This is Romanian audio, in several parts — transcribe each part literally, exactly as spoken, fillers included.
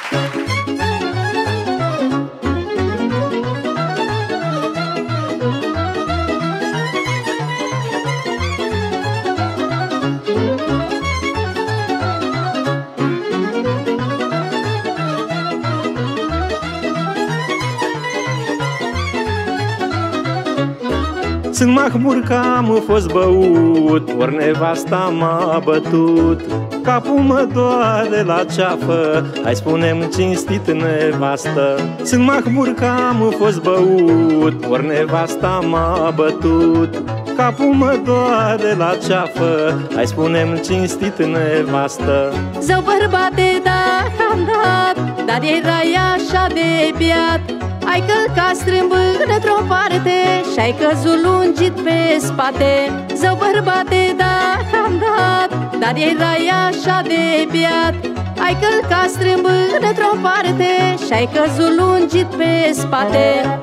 Sunt mahmur că am fost băut, ori nevasta m-a bătut. Capul mă doare la ceafă, hai spune-mi cinstit, nevastă. Sunt mahmur că am fost băut, ori nevasta m-a bătut. Capul mă doare la ceafă, hai spune-mi cinstit, nevastă. Zău, bărbate, dacă am dat, dar erai așa de biat. Ai călcat strâmbând într-o parte și-ai căzut lungit pe spate. Zău, bărbate, dacă am dat, dar erai așa de biat. Ai călcat strâmbând într-o parte și-ai căzut lungit pe spate.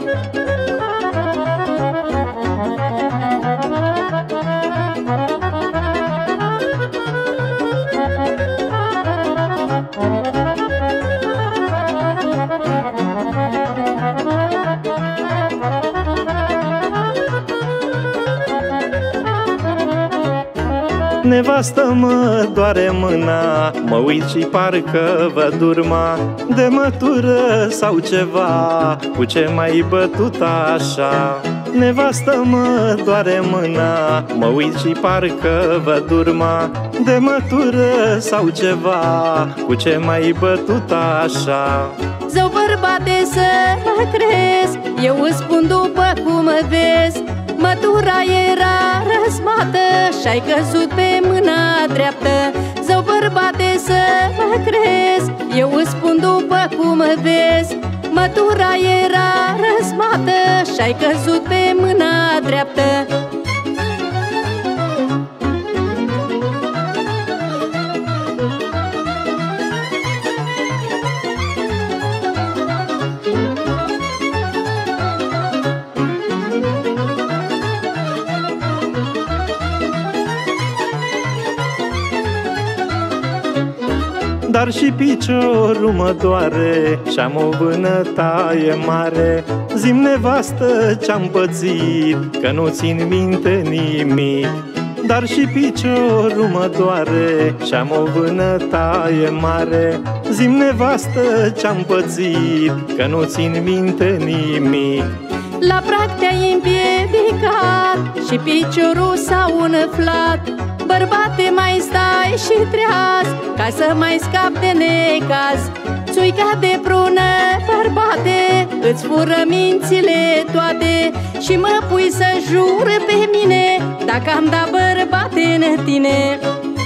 Nevastă, mă doare mâna, mă uit și parcă văd urma de mătură sau ceva. Cu ce m-ai bătut așa? Nevastă, mă doare mâna, mă uit și parcă văd urma de mătură sau ceva. Cu ce m-ai bătut așa? Zău, bărbate, să mă crezi, eu îți spun după cum vezi. Mătura era răsmată și-ai căzut pe mâna dreaptă. Zău, bărbate, să mă crezi, eu îți spun după cum vezi. Mătura era răsmată și-ai căzut pe mâna dreaptă. Dar și piciorul mă doare și-am o vânătaie mare. Zi-mi, nevastă, ce-am pățit, că nu țin minte nimic. Dar și piciorul mă doare și-am o vânătaie mare. Zi-mi, nevastă, ce-am pățit, că nu țin minte nimic. La prag te-ai împiedicat și piciorul s-a umflat. Bărbate, mai stai și treaz, ca să mai scapi de necaz. Țuica de prună, bărbate, îți fură mințile toate. Și mă pui să jur pe mine, dacă am dat, bărbate, în tine.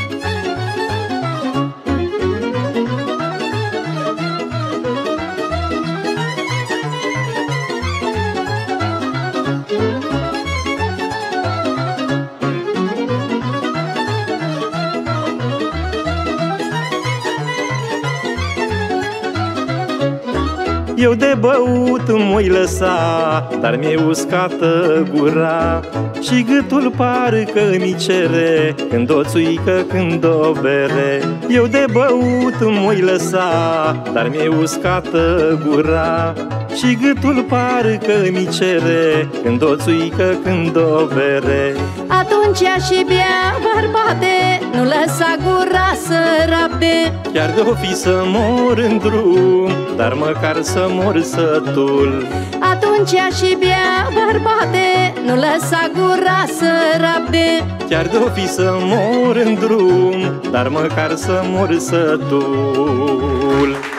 Eu de băut m-oi lăsa, dar mi-e uscată gura. Și gâtul parcă îmi cere când o țuică, când o bere. Eu de băut m-oi lăsa, dar mi-e uscată gura. Și gâtul parcă îmi cere când o țuică, când o bere. Atunci ia și bea, bărbate, nu lăsa gura să rabde. Chiar de-o fi să mor în drum, dar măcar să mor sătul. Atunci ia și bea, bărbate, nu lăsa gura să rabde. Chiar de-o fi să mor în drum, dar măcar să mor sătul.